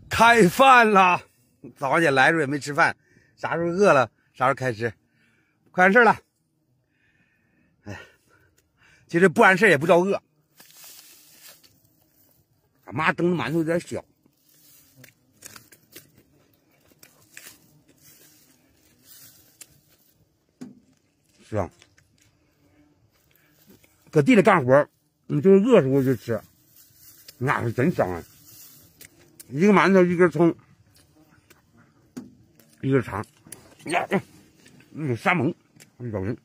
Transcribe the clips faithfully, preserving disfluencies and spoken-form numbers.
开饭了，早上起来时候也没吃饭，啥时候饿了啥时候开吃，快完事了。哎，其实不完事也不叫饿。俺妈蒸的馒头有点小，香。搁地里干活，你就是饿时候就吃，那是真香啊！一个馒头，一根葱，一根肠，呀，那个沙蒙，咬人。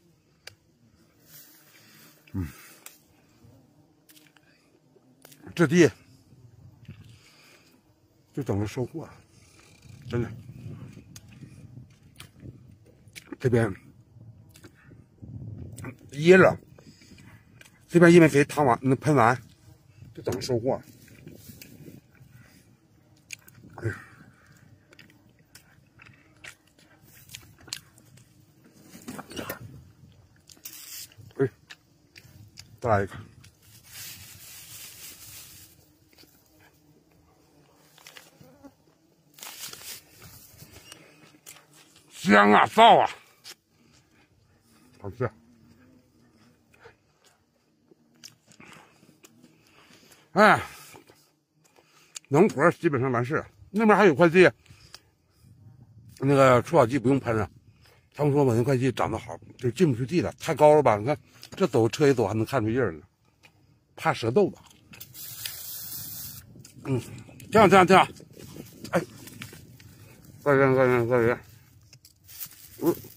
嗯，这地就等着收获，真的。这边椰了，这边叶面肥汤完，那喷完，就等着收获。哎呀，哎，再来一个。香啊，臊啊，好吃。哎，农活基本上完事。那边还有块地，那个除草剂不用喷了。他们说我那块地长得好，就进不去地了，太高了吧？你看这走车一走还能看出印儿呢，怕蛇豆子。嗯，挺好，挺好，挺好。哎，快点，快点，快点。嗯。